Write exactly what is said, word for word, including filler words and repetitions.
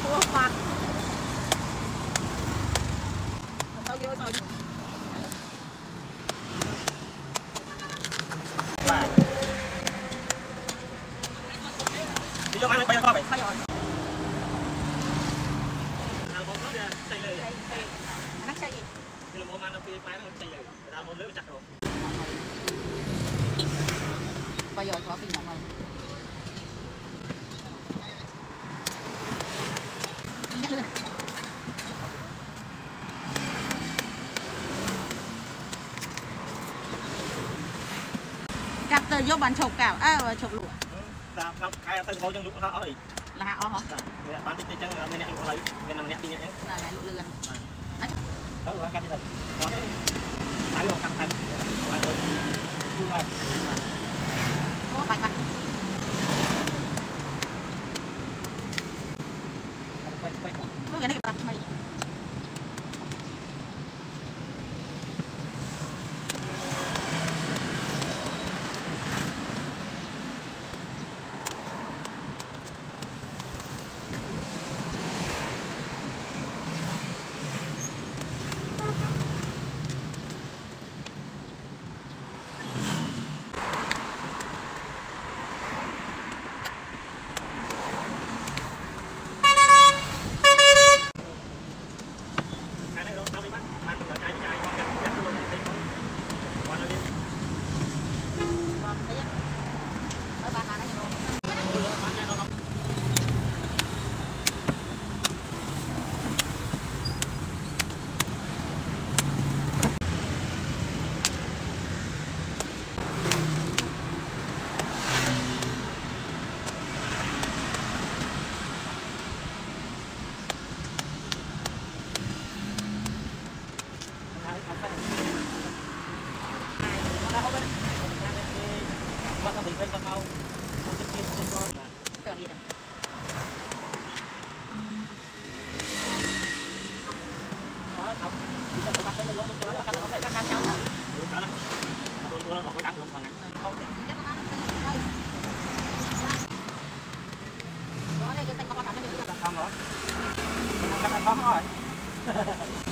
Ủa phạt. Sao kêu sao? Đi cho ăn bây giờ coi vậy. Sao rồi? Nào một nó xây lưới. Nó xây gì? Thì là một ăn nó phía máy nó xây lưới. Người ta một lưới chặt rồi. Bây giờ có cái nhận này. Cắt từ vô bàn chụp cào, à chụp lụa. Là không ai tên ngồi trong lúc nó ở đi. Là hạ hả? Dạ, bán đi chân bên này cũng lấy, bên này đi nhé. Là lại lụa lươn. Đó rồi cắt đi rồi. Đó. Phải luôn cắt thành. Phải rồi. Cua rồi. Có bạch bạch. Có cái này bạch mày. Không rồi. Không rồi.